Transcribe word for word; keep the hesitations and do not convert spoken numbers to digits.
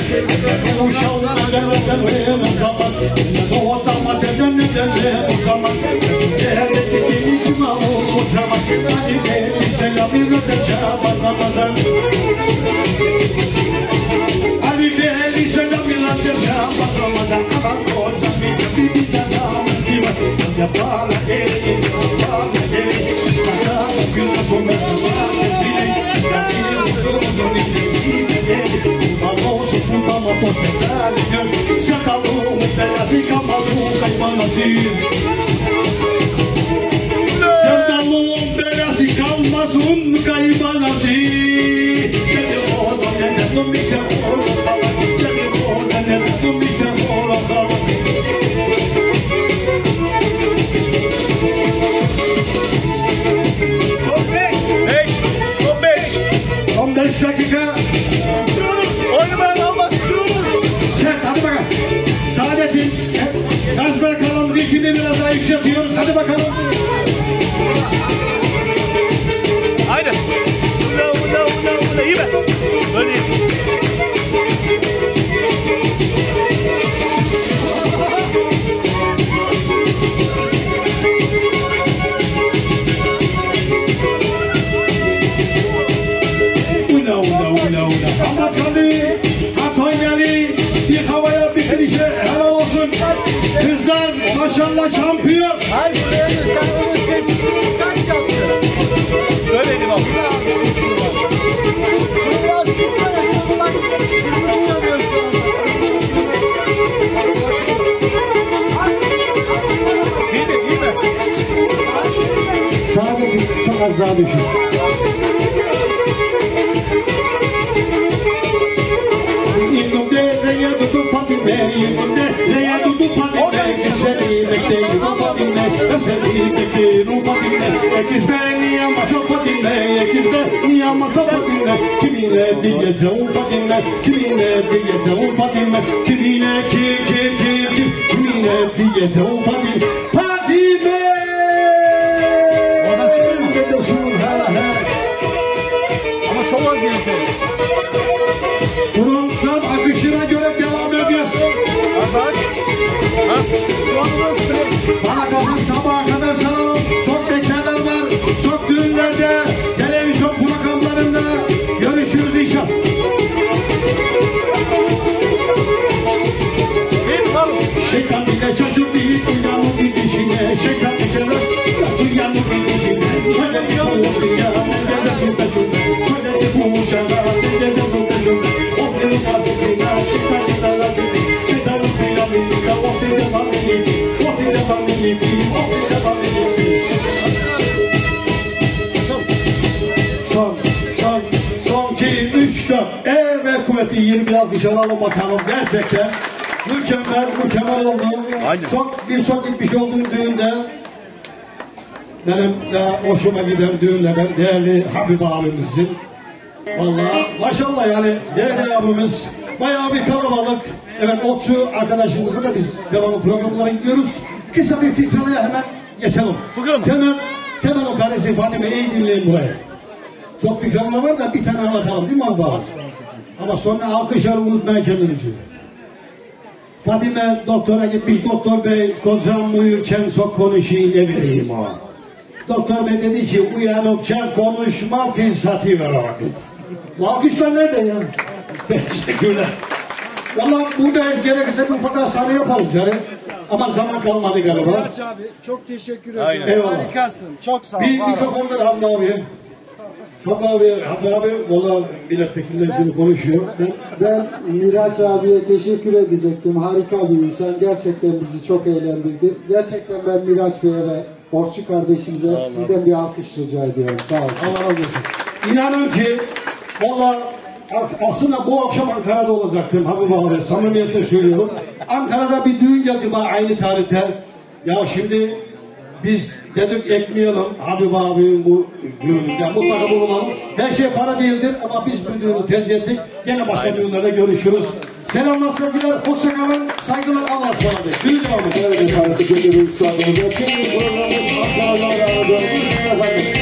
Uşağlar derler o zaman, o zaman derler derler o zaman. Değerli işim o zaman, hadi be selamı ödeyeceğim Ramazan. Hadi be selamı ödeyeceğim Ramazan. Aman koca bir bir bir adam gibi, yapala elin, yapala elin. Sana gün sonra var desile, yapayım sorunu bileyim. Vamos vamos tocar göz sakalım beyazı kamalım kaymanasın. Sakalım beyazı kalmasın kaymanasın. Dedi oğlan ne demiş oğlan, dedi oğlan ne demiş oğlan. on beş on beş dakika. Hadi bakalım. Saadet'in gaz bırakalım. Ritmini biraz daha yükseltiyoruz. Hadi bakalım. Haydi. Ula ula ula ula. İyi mi? Böyle iyi. Ula ula ula ula. Ama tabii Atonya'lı bir havaya bir klişe helal olsun. Kızlar maşallah şampiyon. Hayır, kaç yaptı? Böyleydi bak. Biraz tutsana, bak. İyi mi? İyi mi? Sağa çok az daha düşün. Kimine diyeceğim Fadime, kimine diyeceğim Fadime, kimine kim kim kim kim, kimine diyeceğim Fadime, Fadime. Oradan çıkıyor mu? Ama çok az gelirse. Program akışına göre devam ediyor. Bak. Ha? Şu an nasıl? Bana kazan sabaha kadar salalım. Çok beklerler var. Çok düğünlerde, televizyon programlarında görüşürüz inşallah. Şeytan bile şaşırdı dünyanın gidişine. Şeytan bile dünyanın gidişine. Şöyle bir yol dünya, ne gezesin peşinde. Şöyle bir bu uşağa, ne gezesin peşinde. O bir ufakısına, şeytan bile gibi. Şeytanın planıyla, o bir de familyi. O bir de familyi, o bir de familyi. Son, son, son iki, üç, dört. Evet kuvvetli yirmi bir alkış alalım bakalım. Gerçekten mükemmel, mükemmel oldu. Aynen. Çok birçok gitmiş olduğum düğünde benim de hoşuma giden düğünlerden değerli Habib abimizin. Vallahi maşallah yani değerli abimiz bayağı bir kalabalık. Evet Otçu arkadaşımızla da biz devamlı programlara gidiyoruz. Kısa bir fikraya hemen geçelim. Temel, Temel o kardeşi Fadime iyi dinleyin buraya. Çok fikralar var da bir tane anlatalım değil mi abi? Ama sonra alkışları unutmayın kendinizi. Fadime doktora gitmiş, doktor bey kocam uyurken çok konuşayım ne vereyim o. Doktor bey dedi ki uyanıkken konuşma fırsatı ver o vakit. Bu alkışlar nerede ya? Teşekkürler. Valla burada gerekirse bir ufak sahne yaparız yani. Ama zaman kalmadı galiba. Miraç abi çok teşekkür ederim. Eyvallah. Harikasın. Çok sağ ol. Bir mikrofonlar Hamdi abi. Hamdi abi, Hamdi abi valla milletvekiller şimdi konuşuyor. Ben, Ben Miraç abiye teşekkür edecektim. Harika bir insan. Gerçekten bizi çok eğlendirdi. Gerçekten ben Miraç Bey'e ve Orçu kardeşimize sizden bir alkış rica ediyorum. Sağ olun. Allah razı olsun. İnanın ki valla aslında bu akşam Ankara'da olacaktım Habib abi. Samimiyetle söylüyorum. Ankara'da bir düğün geldi bana aynı tarihte. Ya şimdi biz dedik ekmeyelim Habib abinin bu düğününde. Mutlaka bulunalım. Her şey para değildir ama biz bu düğünü tercih ettik. Gene başka düğünlerde görüşürüz. Selamlar, sevgiler, hoşçakalın, saygılar, Allah'a ısmarladık. Düğün devamı. Evet efendim, teşekkür ederim. Şimdi programımız Ankara'dan devam ediyor.